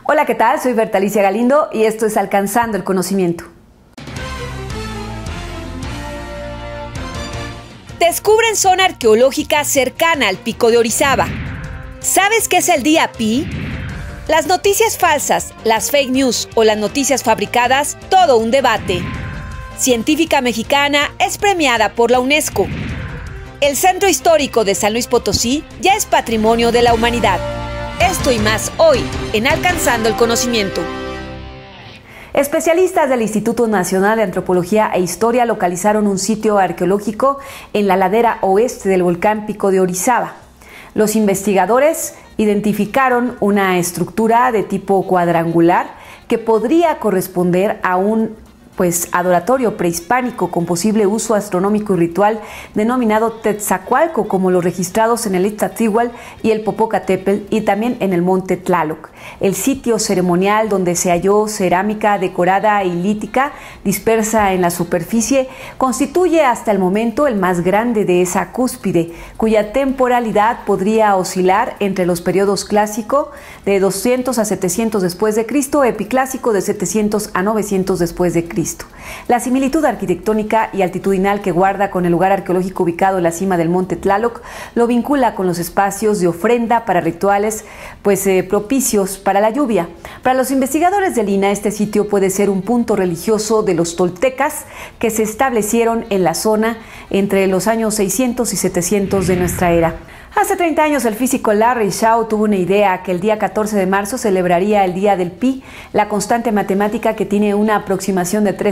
Hola, ¿qué tal? Soy Bertalicia Galindo y esto es Alcanzando el Conocimiento. Descubren zona arqueológica cercana al Pico de Orizaba. ¿Sabes qué es el día Pi? Las noticias falsas, las fake news o las noticias fabricadas, todo un debate. Científica mexicana es premiada por la UNESCO. El Centro Histórico de San Luis Potosí ya es Patrimonio de la Humanidad. Esto y más hoy en Alcanzando el Conocimiento. Especialistas del Instituto Nacional de Antropología e Historia localizaron un sitio arqueológico en la ladera oeste del volcán Pico de Orizaba. Los investigadores identificaron una estructura de tipo cuadrangular que podría corresponder a un adoratorio prehispánico con posible uso astronómico y ritual denominado Tetzacualco, como los registrados en el Iztaccíhuatl y el Popocatépetl y también en el monte Tlaloc. El sitio ceremonial donde se halló cerámica decorada y lítica dispersa en la superficie constituye hasta el momento el más grande de esa cúspide, cuya temporalidad podría oscilar entre los periodos clásico de 200 a 700 después de Cristo, epiclásico de 700 a 900 después de Cristo. La similitud arquitectónica y altitudinal que guarda con el lugar arqueológico ubicado en la cima del monte Tlaloc lo vincula con los espacios de ofrenda para rituales propicios para la lluvia. Para los investigadores del INAH, este sitio puede ser un punto religioso de los toltecas que se establecieron en la zona entre los años 600 y 700 de nuestra era. Hace 30 años el físico Larry Shaw tuvo una idea que el día 14 de marzo celebraría el día del pi, la constante matemática que tiene una aproximación de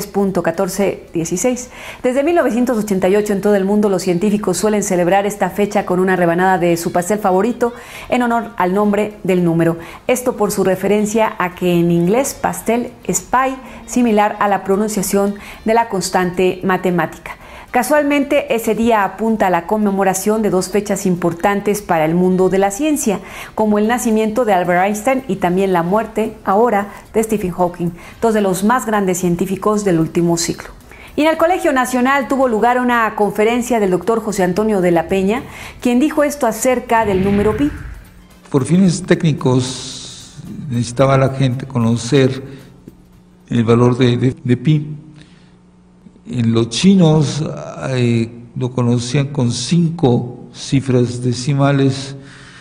3.1416. Desde 1988 en todo el mundo los científicos suelen celebrar esta fecha con una rebanada de su pastel favorito en honor al nombre del número. Esto por su referencia a que en inglés pastel es pi, similar a la pronunciación de la constante matemática. Casualmente, ese día apunta a la conmemoración de dos fechas importantes para el mundo de la ciencia, como el nacimiento de Albert Einstein y también la muerte, ahora, de Stephen Hawking, dos de los más grandes científicos del último siglo. Y en el Colegio Nacional tuvo lugar una conferencia del doctor José Antonio de la Peña, quien dijo esto acerca del número pi. Por fines técnicos, necesitaba la gente conocer el valor de pi. En los chinos lo conocían con 5 cifras decimales.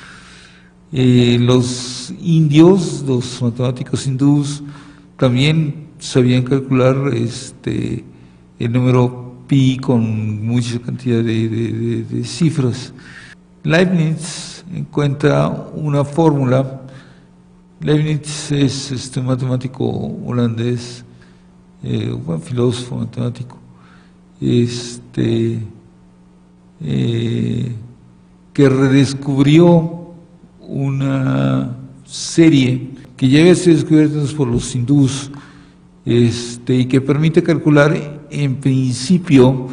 Los indios, los matemáticos hindús, también sabían calcular el número pi con mucha cantidad de cifras. Leibniz encuentra una fórmula. Leibniz es un matemático holandés, un filósofo matemático, que redescubrió una serie que ya había sido descubierta por los hindús, y que permite calcular en principio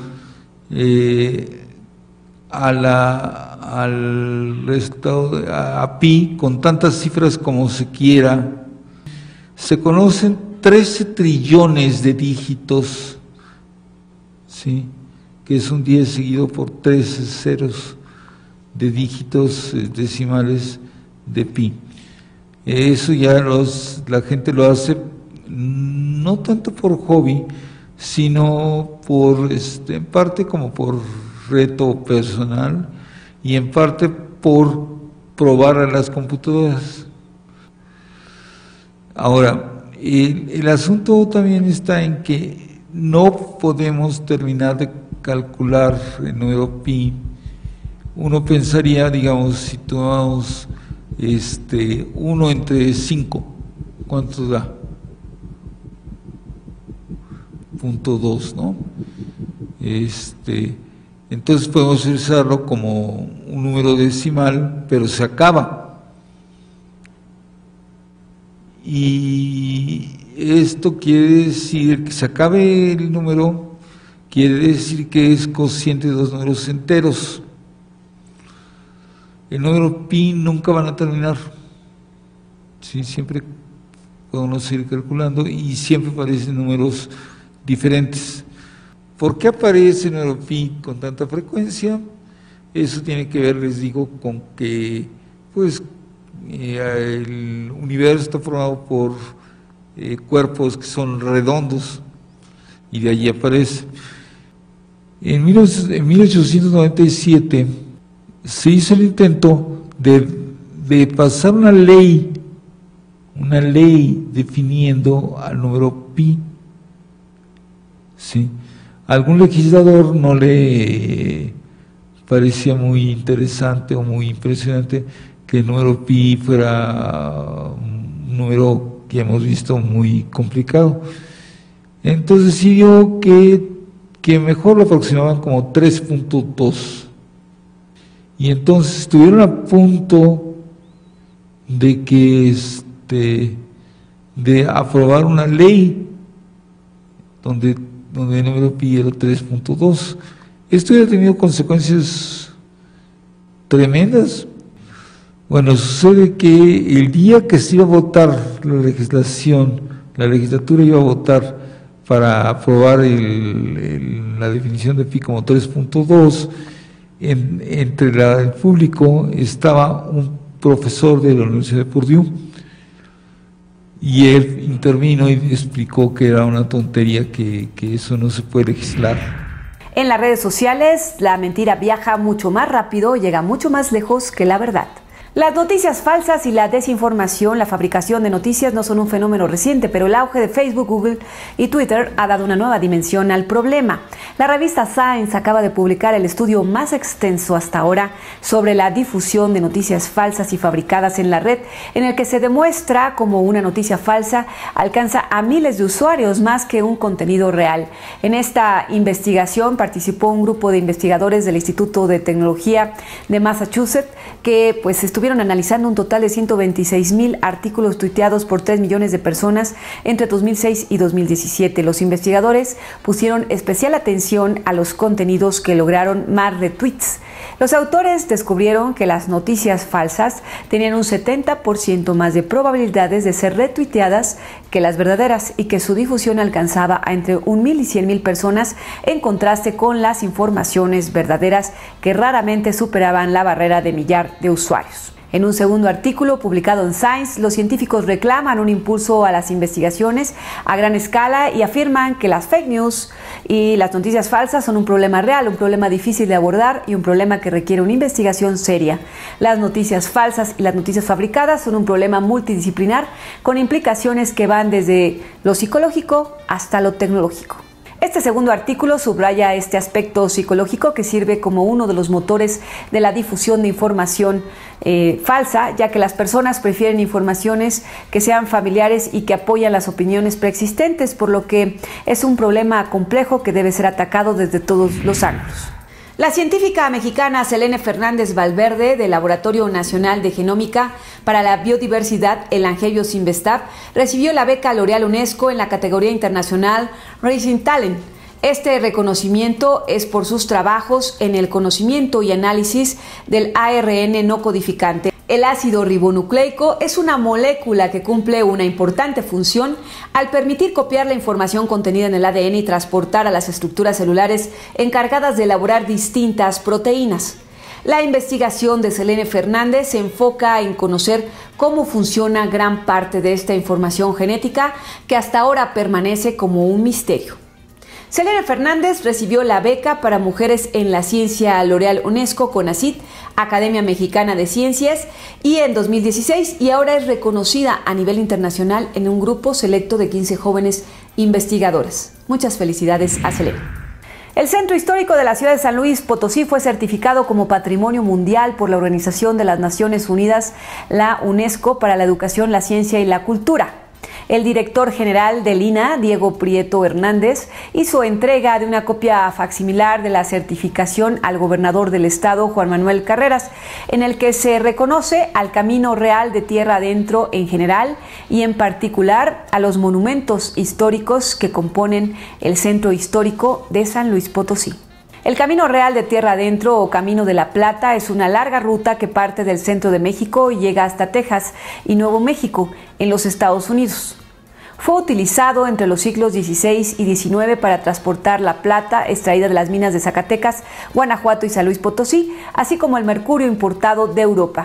al resultado a pi con tantas cifras como se quiera. Se conocen 13 trillones de dígitos, ¿sí?, que es un 10 seguido por 13 ceros de dígitos decimales de pi. Eso ya la gente lo hace no tanto por hobby, sino en parte como por reto personal y en parte por probar a las computadoras. Ahora, el asunto también está en que no podemos terminar de calcular el número pi. Uno pensaría, digamos, si tomamos 1 entre 5, ¿cuánto da? 0.2, ¿no? Entonces podemos usarlo como un número decimal, pero se acaba. Y esto quiere decir que se acabe el número, quiere decir que es cociente de 2 números enteros. El número pi nunca van a terminar, ¿sí? Siempre podemos seguir calculando y siempre aparecen números diferentes. ¿Por qué aparece el número pi con tanta frecuencia? Eso tiene que ver, les digo, con que el universo está formado por cuerpos que son redondos, y de allí aparece. En 1897 se hizo el intento de pasar una ley definiendo al número pi. ¿Sí? Algún legislador no le parecía muy interesante o muy impresionante que el número pi fuera un número que hemos visto muy complicado. Entonces decidió que mejor lo aproximaban como 3.2. Y entonces estuvieron a punto de que de aprobar una ley donde el número pi era 3.2. Esto ya ha tenido consecuencias tremendas. Bueno, sucede que el día que se iba a votar la legislatura iba a votar para aprobar la definición de pi como 3.2, entre el público estaba un profesor de la Universidad de Purdue, y él intervino y explicó que era una tontería, que eso no se puede legislar. En las redes sociales, la mentira viaja mucho más rápido, llega mucho más lejos que la verdad. Las noticias falsas y la desinformación, la fabricación de noticias no son un fenómeno reciente, pero el auge de Facebook, Google y Twitter ha dado una nueva dimensión al problema. La revista Science acaba de publicar el estudio más extenso hasta ahora sobre la difusión de noticias falsas y fabricadas en la red, en el que se demuestra cómo una noticia falsa alcanza a miles de usuarios más que un contenido real. En esta investigación participó un grupo de investigadores del Instituto de Tecnología de Massachusetts que estuvieron analizando un total de 126,000 artículos tuiteados por 3 millones de personas entre 2006 y 2017. Los investigadores pusieron especial atención a los contenidos que lograron más retweets. Los autores descubrieron que las noticias falsas tenían un 70% más de probabilidades de ser retuiteadas que las verdaderas, y que su difusión alcanzaba a entre 1,000 y 100,000 personas, en contraste con las informaciones verdaderas que raramente superaban la barrera de millar de usuarios. En un segundo artículo publicado en Science, los científicos reclaman un impulso a las investigaciones a gran escala y afirman que las fake news y las noticias falsas son un problema real, un problema difícil de abordar y un problema que requiere una investigación seria. Las noticias falsas y las noticias fabricadas son un problema multidisciplinar con implicaciones que van desde lo psicológico hasta lo tecnológico. Este segundo artículo subraya este aspecto psicológico que sirve como uno de los motores de la difusión de información falsa, ya que las personas prefieren informaciones que sean familiares y que apoyan las opiniones preexistentes, por lo que es un problema complejo que debe ser atacado desde todos los ángulos. La científica mexicana Selene Fernández Valverde, del Laboratorio Nacional de Genómica para la Biodiversidad, el Angebios Investav, recibió la beca L'Oréal UNESCO en la categoría internacional Rising Talent. Este reconocimiento es por sus trabajos en el conocimiento y análisis del ARN no codificante. El ácido ribonucleico es una molécula que cumple una importante función al permitir copiar la información contenida en el ADN y transportar a las estructuras celulares encargadas de elaborar distintas proteínas. La investigación de Selene Fernández se enfoca en conocer cómo funciona gran parte de esta información genética que hasta ahora permanece como un misterio. Selene Fernández recibió la beca para mujeres en la ciencia L'Oréal UNESCO CONACYT, Academia Mexicana de Ciencias, y en 2016, y ahora es reconocida a nivel internacional en un grupo selecto de 15 jóvenes investigadoras. Muchas felicidades a Selene. El Centro Histórico de la ciudad de San Luis Potosí fue certificado como Patrimonio Mundial por la Organización de las Naciones Unidas, la UNESCO, para la educación, la ciencia y la cultura. El director general del INAH, Diego Prieto Hernández, hizo entrega de una copia facsimilar de la certificación al gobernador del estado, Juan Manuel Carreras, en el que se reconoce al Camino Real de Tierra Adentro en general y en particular a los monumentos históricos que componen el Centro Histórico de San Luis Potosí. El Camino Real de Tierra Adentro o Camino de la Plata es una larga ruta que parte del centro de México y llega hasta Texas y Nuevo México, en los Estados Unidos. Fue utilizado entre los siglos XVI y XIX para transportar la plata extraída de las minas de Zacatecas, Guanajuato y San Luis Potosí, así como el mercurio importado de Europa.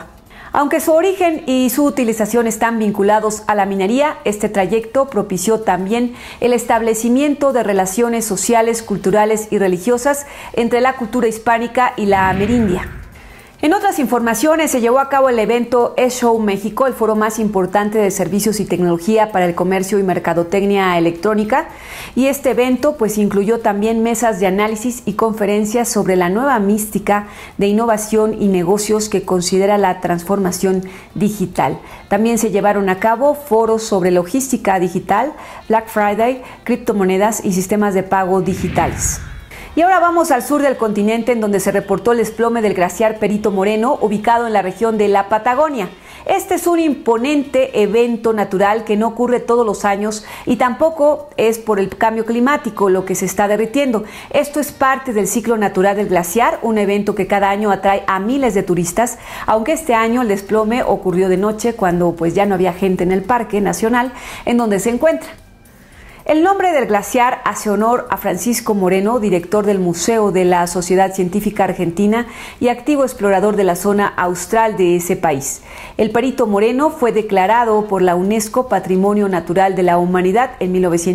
Aunque su origen y su utilización están vinculados a la minería, este trayecto propició también el establecimiento de relaciones sociales, culturales y religiosas entre la cultura hispánica y la amerindia. En otras informaciones, se llevó a cabo el evento eShow México, el foro más importante de servicios y tecnología para el comercio y mercadotecnia electrónica. Y este evento pues incluyó también mesas de análisis y conferencias sobre la nueva mística de innovación y negocios que considera la transformación digital. También se llevaron a cabo foros sobre logística digital, Black Friday, criptomonedas y sistemas de pago digitales. Y ahora vamos al sur del continente, en donde se reportó el desplome del glaciar Perito Moreno, ubicado en la región de la Patagonia. Este es un imponente evento natural que no ocurre todos los años y tampoco es por el cambio climático lo que se está derritiendo. Esto es parte del ciclo natural del glaciar, un evento que cada año atrae a miles de turistas, aunque este año el desplome ocurrió de noche cuando pues ya no había gente en el Parque Nacional en donde se encuentra. El nombre del glaciar hace honor a Francisco Moreno, director del Museo de la Sociedad Científica Argentina y activo explorador de la zona austral de ese país. El Perito Moreno fue declarado por la UNESCO Patrimonio Natural de la Humanidad en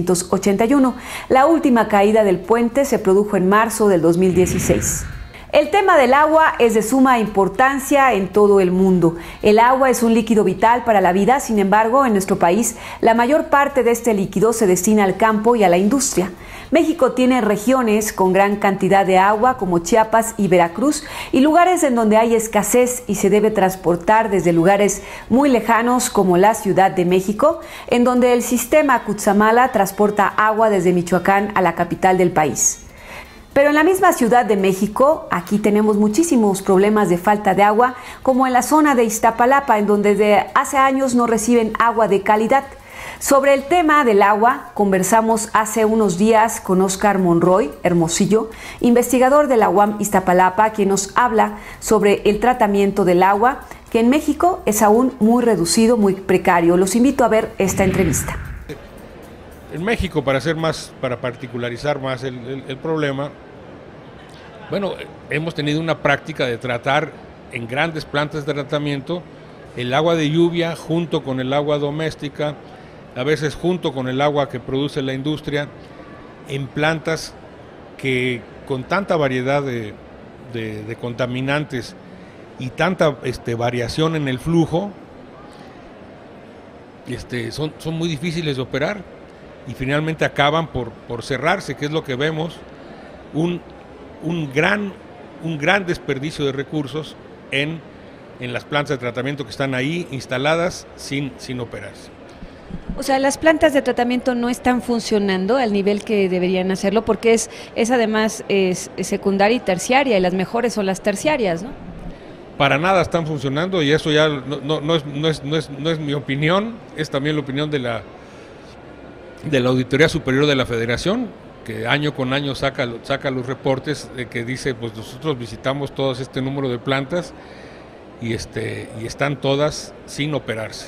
1981. La última caída del puente se produjo en marzo del 2016. El tema del agua es de suma importancia en todo el mundo. El agua es un líquido vital para la vida, sin embargo, en nuestro país, la mayor parte de este líquido se destina al campo y a la industria. México tiene regiones con gran cantidad de agua como Chiapas y Veracruz y lugares en donde hay escasez y se debe transportar desde lugares muy lejanos como la Ciudad de México, en donde el sistema Cutzamala transporta agua desde Michoacán a la capital del país. Pero en la misma Ciudad de México, aquí tenemos muchísimos problemas de falta de agua, como en la zona de Iztapalapa, en donde desde hace años no reciben agua de calidad. Sobre el tema del agua, conversamos hace unos días con Óscar Monroy Hermosillo, investigador de la UAM Iztapalapa, quien nos habla sobre el tratamiento del agua, que en México es aún muy reducido, muy precario. Los invito a ver esta entrevista. En México, para particularizar más el problema, bueno, hemos tenido una práctica de tratar en grandes plantas de tratamiento el agua de lluvia junto con el agua doméstica, a veces junto con el agua que produce la industria, en plantas que con tanta variedad de contaminantes y tanta variación en el flujo, son muy difíciles de operar y finalmente acaban por cerrarse, que es lo que vemos, un gran desperdicio de recursos en las plantas de tratamiento que están ahí instaladas sin operarse. O sea, las plantas de tratamiento no están funcionando al nivel que deberían hacerlo, porque es además secundaria y terciaria, y las mejores son las terciarias, ¿no? Para nada están funcionando, y eso ya no es mi opinión, es también la opinión de la Auditoría Superior de la Federación, que año con año saca los reportes que dice, pues nosotros visitamos todo este número de plantas y están todas sin operarse.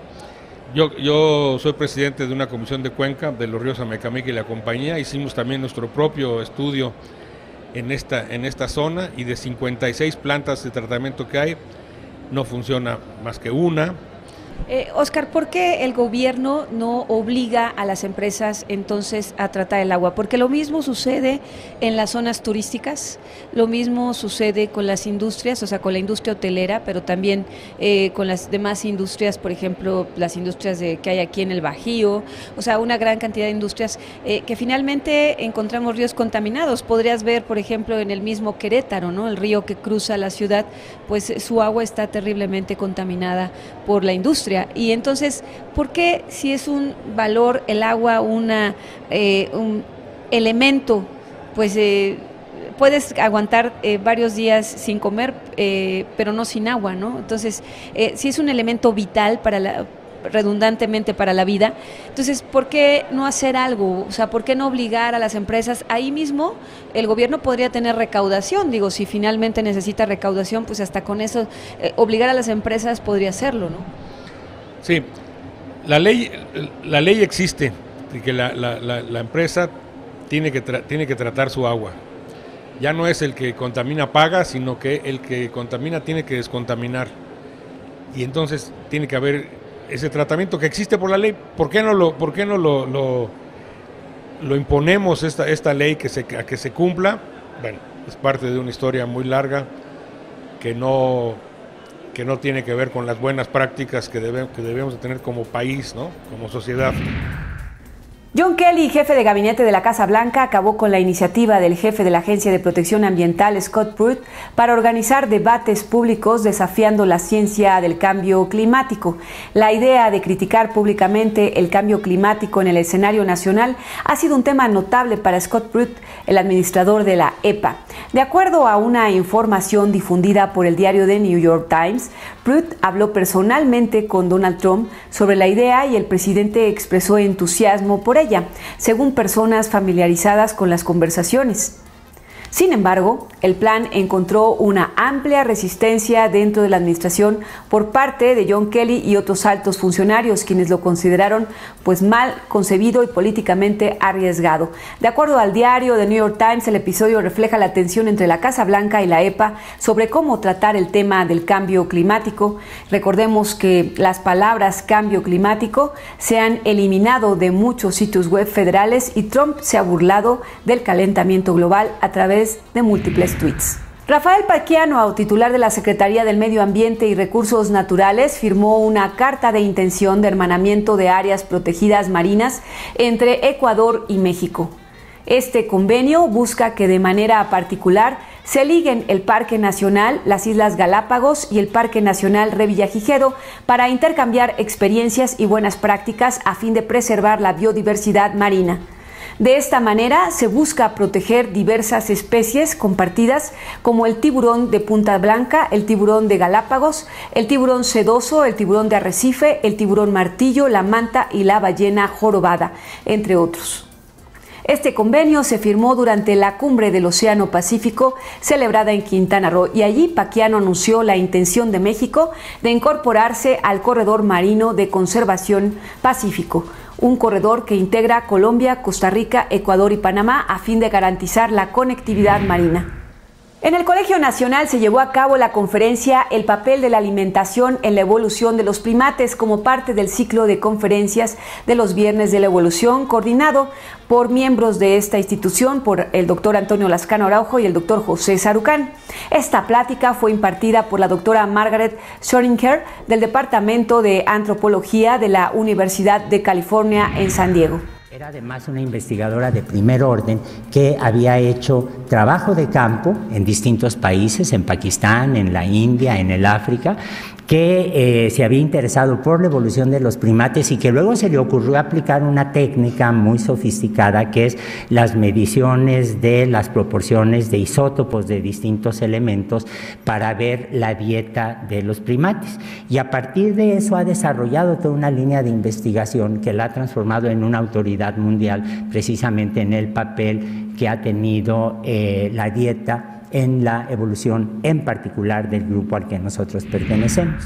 Yo soy presidente de una comisión de Cuenca, de los ríos Amecameca y la compañía. Hicimos también nuestro propio estudio en esta zona, y de 56 plantas de tratamiento que hay, no funciona más que una. Óscar, ¿por qué el gobierno no obliga a las empresas entonces a tratar el agua? Porque lo mismo sucede en las zonas turísticas, lo mismo sucede con las industrias, o sea, con la industria hotelera, pero también con las demás industrias, por ejemplo, las industrias que hay aquí en el Bajío, o sea, una gran cantidad de industrias que finalmente encontramos ríos contaminados. Podrías ver, por ejemplo, en el mismo Querétaro, ¿no? El río que cruza la ciudad, pues su agua está terriblemente contaminada por la industria. Y entonces, ¿por qué, si es un valor el agua, un elemento, pues puedes aguantar varios días sin comer, pero no sin agua, ¿no? Entonces, si es un elemento vital redundantemente para la vida, entonces, ¿por qué no hacer algo? O sea, ¿por qué no obligar a las empresas? Ahí mismo el gobierno podría tener recaudación, digo, si finalmente necesita recaudación, pues hasta con eso, obligar a las empresas podría hacerlo, ¿no? Sí, la ley existe, de que la empresa tiene que tratar su agua. Ya no es el que contamina paga, sino que el que contamina tiene que descontaminar. y entonces tiene que haber ese tratamiento que existe por la ley. ¿Por qué no lo imponemos esta ley a que se cumpla? Bueno, es parte de una historia muy larga que no tiene que ver con las buenas prácticas que debemos de tener como país, ¿no? Como sociedad. John Kelly, jefe de gabinete de la Casa Blanca, acabó con la iniciativa del jefe de la Agencia de Protección Ambiental, Scott Pruitt, para organizar debates públicos desafiando la ciencia del cambio climático. La idea de criticar públicamente el cambio climático en el escenario nacional ha sido un tema notable para Scott Pruitt, el administrador de la EPA. De acuerdo a una información difundida por el diario The New York Times, Pruitt habló personalmente con Donald Trump sobre la idea y el presidente expresó entusiasmo por ella, según personas familiarizadas con las conversaciones. Sin embargo, el plan encontró una amplia resistencia dentro de la administración por parte de John Kelly y otros altos funcionarios, quienes lo consideraron mal concebido y políticamente arriesgado. De acuerdo al diario The New York Times, el episodio refleja la tensión entre la Casa Blanca y la EPA sobre cómo tratar el tema del cambio climático. Recordemos que las palabras cambio climático se han eliminado de muchos sitios web federales y Trump se ha burlado del calentamiento global a través de múltiples tweets. Rafael Paquiano, titular de la Secretaría del Medio Ambiente y Recursos Naturales, firmó una carta de intención de hermanamiento de áreas protegidas marinas entre Ecuador y México. Este convenio busca que de manera particular se liguen el Parque Nacional Las Islas Galápagos y el Parque Nacional Revillagigedo para intercambiar experiencias y buenas prácticas a fin de preservar la biodiversidad marina. De esta manera se busca proteger diversas especies compartidas como el tiburón de punta blanca, el tiburón de Galápagos, el tiburón sedoso, el tiburón de arrecife, el tiburón martillo, la manta y la ballena jorobada, entre otros. Este convenio se firmó durante la Cumbre del Océano Pacífico celebrada en Quintana Roo y allí Paquiano anunció la intención de México de incorporarse al Corredor Marino de Conservación Pacífico, un corredor que integra Colombia, Costa Rica, Ecuador y Panamá a fin de garantizar la conectividad marina. En el Colegio Nacional se llevó a cabo la conferencia El papel de la alimentación en la evolución de los primates como parte del ciclo de conferencias de los Viernes de la Evolución, coordinado por miembros de esta institución, por el doctor Antonio Lascano Araujo y el doctor José Sarucán. Esta plática fue impartida por la doctora Margaret Schoringer del Departamento de Antropología de la Universidad de California en San Diego. Era además una investigadora de primer orden que había hecho trabajo de campo en distintos países, en Pakistán, en la India, en el África, que se había interesado por la evolución de los primates y que luego se le ocurrió aplicar una técnica muy sofisticada que es las mediciones de las proporciones de isótopos de distintos elementos para ver la dieta de los primates. Y a partir de eso ha desarrollado toda una línea de investigación que la ha transformado en una autoridad mundial precisamente en el papel que ha tenido la dieta en la evolución, en particular del grupo al que nosotros pertenecemos.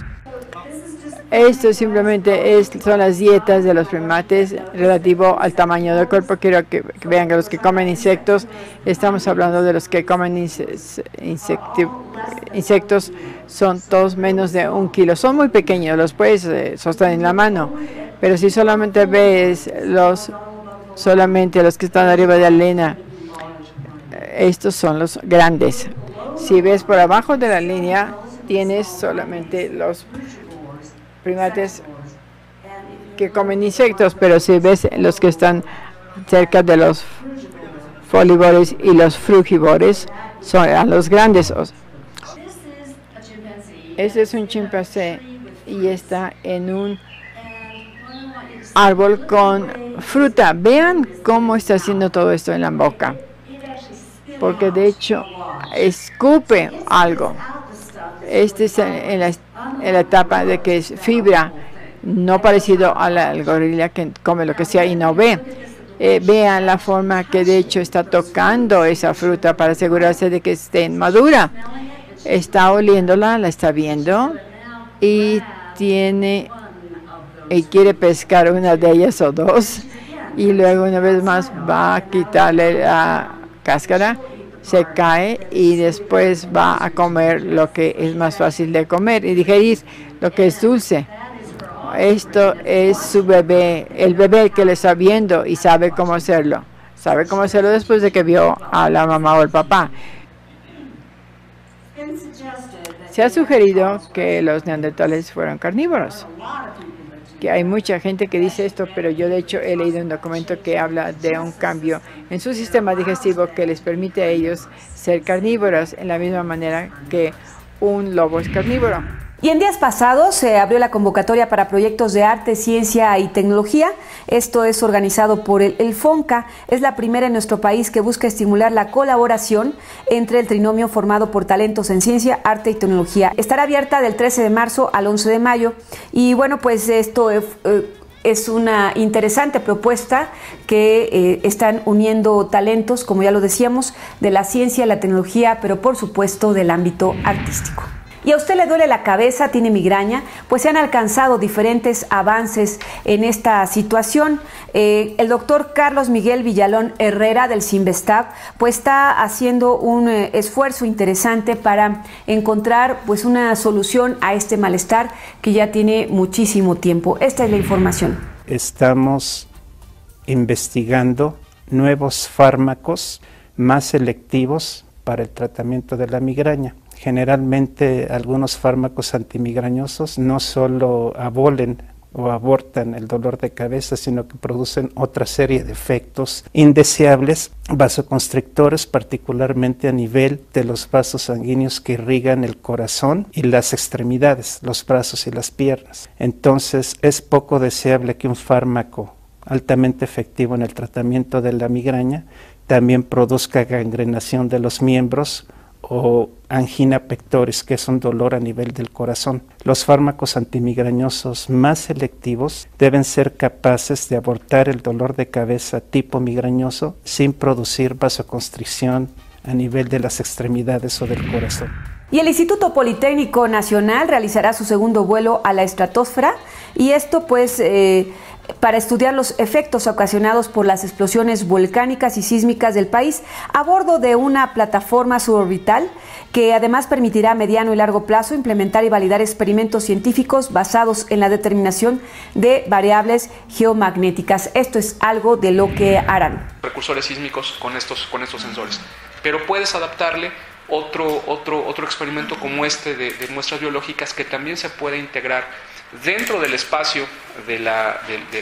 Esto simplemente son las dietas de los primates relativo al tamaño del cuerpo. Quiero que vean que los que comen insectos, estamos hablando de los que comen insectos, son todos menos de 1 kilo. Son muy pequeños, los puedes sostener en la mano, pero si solamente ves solamente los que están arriba de la línea, estos son los grandes. Si ves por abajo de la línea, tienes solamente los primates que comen insectos, pero si ves los que están cerca de los folívores y los frugívores, son los grandes. Este es un chimpancé y está en un árbol con fruta. Vean cómo está haciendo todo esto en la boca, porque de hecho escupe algo. Este es en la etapa de que es fibra, no parecido al gorila que come lo que sea y no ve. Vean la forma que de hecho está tocando esa fruta para asegurarse de que esté madura. Está oliéndola, la está viendo y quiere pescar una de ellas o dos, y luego una vez más va a quitarle la cáscara, se cae y después va a comer lo que es más fácil de comer y digerir, lo que es dulce. Esto es su bebé, el bebé que le está viendo y sabe cómo hacerlo. Sabe cómo hacerlo después de que vio a la mamá o el papá. Se ha sugerido que los neandertales fueron carnívoros. Que hay mucha gente que dice esto, pero yo de hecho he leído un documento que habla de un cambio en su sistema digestivo que les permite a ellos ser carnívoros en la misma manera que un lobo es carnívoro. Y en días pasados se abrió la convocatoria para proyectos de arte, ciencia y tecnología. Esto es organizado por el FONCA. Es la primera en nuestro país que busca estimular la colaboración entre el trinomio formado por talentos en ciencia, arte y tecnología. Estará abierta del 13 de marzo al 11 de mayo. Y bueno, pues esto es una interesante propuesta que están uniendo talentos, como ya lo decíamos, de la ciencia, la tecnología, pero por supuesto del ámbito artístico. ¿Y a usted le duele la cabeza, tiene migraña? Pues se han alcanzado diferentes avances en esta situación. El doctor Carlos Miguel Villalón Herrera del CINVESTAB pues está haciendo un esfuerzo interesante para encontrar pues una solución a este malestar que ya tiene muchísimo tiempo. Esta es la información. Estamos investigando nuevos fármacos más selectivos para el tratamiento de la migraña. Generalmente algunos fármacos antimigrañosos no solo abolen o abortan el dolor de cabeza, sino que producen otra serie de efectos indeseables, vasoconstrictores, particularmente a nivel de los vasos sanguíneos que irrigan el corazón y las extremidades, los brazos y las piernas. Entonces es poco deseable que un fármaco altamente efectivo en el tratamiento de la migraña también produzca gangrenación de los miembros o angina pectoris, que es un dolor a nivel del corazón. Los fármacos antimigrañosos más selectivos deben ser capaces de abortar el dolor de cabeza tipo migrañoso sin producir vasoconstricción a nivel de las extremidades o del corazón. Y el Instituto Politécnico Nacional realizará su segundo vuelo a la estratosfera, y esto pues para estudiar los efectos ocasionados por las explosiones volcánicas y sísmicas del país a bordo de una plataforma suborbital que además permitirá a mediano y largo plazo implementar y validar experimentos científicos basados en la determinación de variables geomagnéticas. Esto es algo de lo que harán. Precursores sísmicos con estos sensores, pero puedes adaptarle otro experimento como este de muestras biológicas que también se puede integrar dentro del espacio de la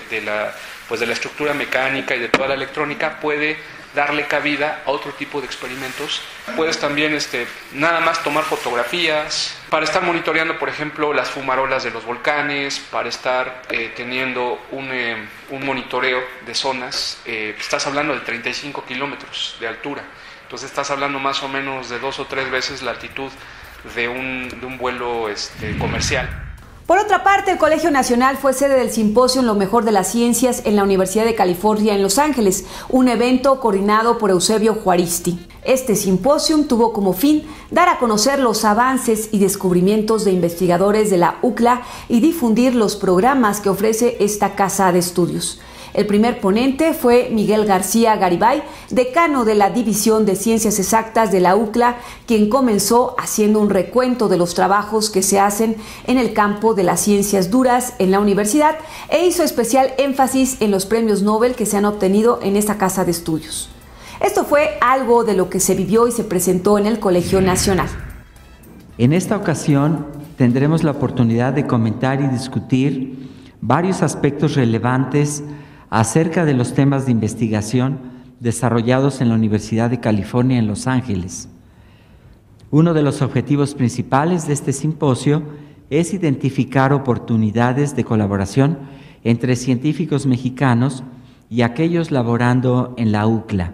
estructura mecánica y de toda la electrónica. Puede darle cabida a otro tipo de experimentos. Puedes también nada más tomar fotografías para estar monitoreando, por ejemplo, las fumarolas de los volcanes, para estar teniendo un monitoreo de zonas. Estás hablando de 35 kilómetros de altura. Entonces estás hablando más o menos de 2 o 3 veces la altitud de un vuelo comercial. Por otra parte, el Colegio Nacional fue sede del simposio Lo Mejor de las Ciencias en la Universidad de California en Los Ángeles, un evento coordinado por Eusebio Juaristi. Este simposio tuvo como fin dar a conocer los avances y descubrimientos de investigadores de la UCLA y difundir los programas que ofrece esta casa de estudios. El primer ponente fue Miguel García Garibay, decano de la División de Ciencias Exactas de la UCLA, quien comenzó haciendo un recuento de los trabajos que se hacen en el campo de las ciencias duras en la universidad e hizo especial énfasis en los premios Nobel que se han obtenido en esta casa de estudios. Esto fue algo de lo que se vivió y se presentó en el Colegio Nacional. En esta ocasión tendremos la oportunidad de comentar y discutir varios aspectos relevantes acerca de los temas de investigación desarrollados en la Universidad de California en Los Ángeles. Uno de los objetivos principales de este simposio es identificar oportunidades de colaboración entre científicos mexicanos y aquellos laborando en la UCLA.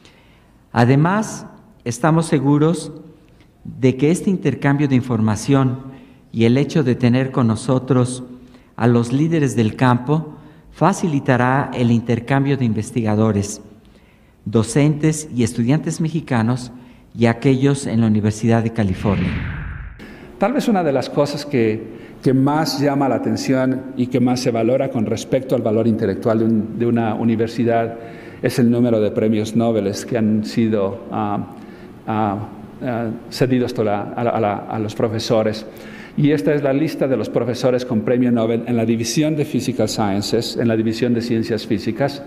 Además, estamos seguros de que este intercambio de información y el hecho de tener con nosotros a los líderes del campo facilitará el intercambio de investigadores, docentes y estudiantes mexicanos y aquellos en la Universidad de California. Tal vez una de las cosas que más llama la atención y que más se valora con respecto al valor intelectual de una universidad es el número de premios Nobel que han sido cedidos a los profesores. Y esta es la lista de los profesores con premio Nobel en la división de Physical Sciences, en la división de Ciencias Físicas.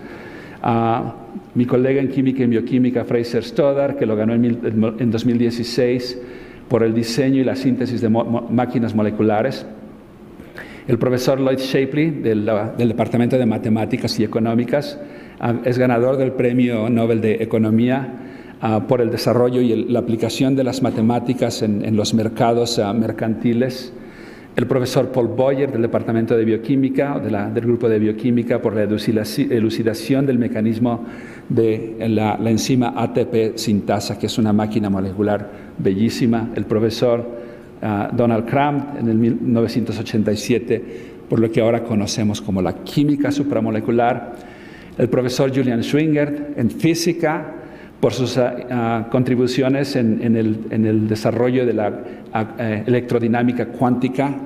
Mi colega en Química y Bioquímica, Fraser Stoddart, que lo ganó en 2016 por el diseño y la síntesis de máquinas moleculares. El profesor Lloyd Shapley, del Departamento de Matemáticas y Económicas, es ganador del Premio Nobel de Economía por el desarrollo y la aplicación de las matemáticas en los mercados mercantiles. El profesor Paul Boyer, del Departamento de Bioquímica, del Grupo de Bioquímica, por la elucidación del mecanismo de la enzima ATP sintasa, que es una máquina molecular bellísima. El profesor Donald Cramp, en el 1987, por lo que ahora conocemos como la química supramolecular. El profesor Julian Schwingert, en física, por sus contribuciones en el desarrollo de la electrodinámica cuántica,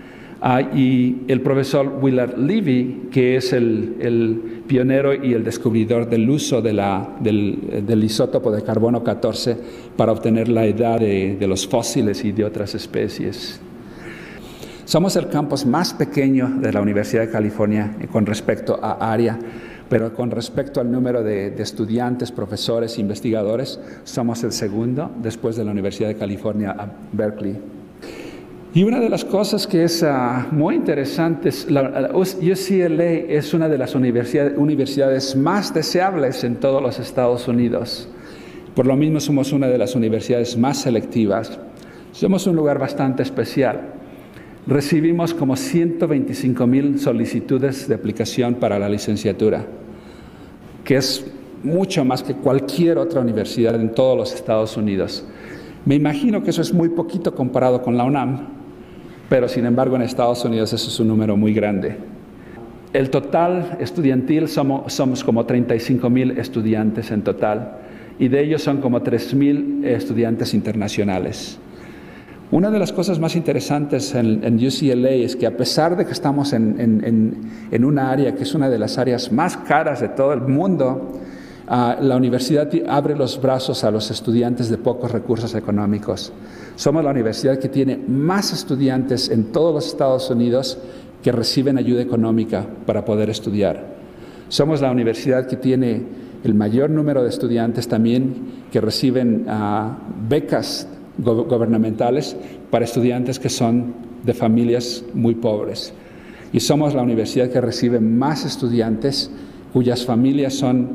y el profesor Willard Levy, que es el pionero y el descubridor del uso del isótopo de carbono 14 para obtener la edad de los fósiles y de otras especies. Somos el campus más pequeño de la Universidad de California con respecto a área, pero con respecto al número de estudiantes, profesores, investigadores, somos el segundo después de la Universidad de California a Berkeley. Y una de las cosas que es muy interesante es la UCLA es una de las universidades más deseables en todos los Estados Unidos. Por lo mismo somos una de las universidades más selectivas. Somos un lugar bastante especial. Recibimos como 125,000 solicitudes de aplicación para la licenciatura, que es mucho más que cualquier otra universidad en todos los Estados Unidos. Me imagino que eso es muy poquito comparado con la UNAM, pero sin embargo en Estados Unidos eso es un número muy grande. El total estudiantil somos como 35,000 estudiantes en total, y de ellos son como 3,000 estudiantes internacionales. Una de las cosas más interesantes en UCLA es que a pesar de que estamos en una área que es una de las áreas más caras de todo el mundo, la universidad abre los brazos a los estudiantes de pocos recursos económicos. Somos la universidad que tiene más estudiantes en todos los Estados Unidos que reciben ayuda económica para poder estudiar. Somos la universidad que tiene el mayor número de estudiantes también que reciben becas gubernamentales para estudiantes que son de familias muy pobres. Y somos la universidad que recibe más estudiantes cuyas familias son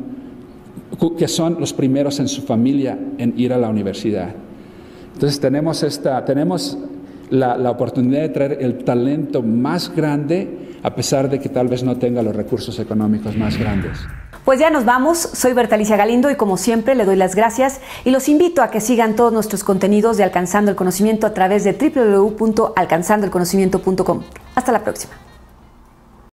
los primeros en su familia en ir a la universidad. Entonces tenemos la oportunidad de traer el talento más grande, a pesar de que tal vez no tenga los recursos económicos más grandes. Pues ya nos vamos, soy Berta Alicia Galindo y como siempre le doy las gracias y los invito a que sigan todos nuestros contenidos de Alcanzando el Conocimiento a través de www.alcanzandoelconocimiento.com. Hasta la próxima.